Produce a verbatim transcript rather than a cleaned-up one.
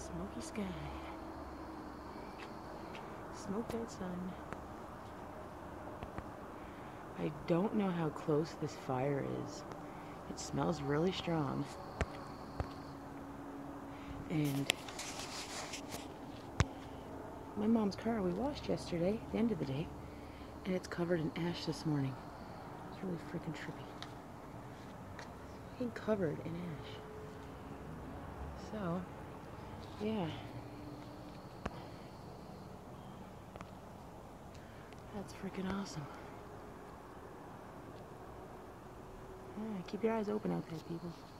Smoky sky. Smoked out sun. I don't know how close this fire is. It smells really strong. And my mom's car we washed yesterday, at the end of the day, and it's covered in ash this morning. It's really freaking trippy. It's covered in ash. So, yeah. That's freaking awesome. Yeah, keep your eyes open out there, people.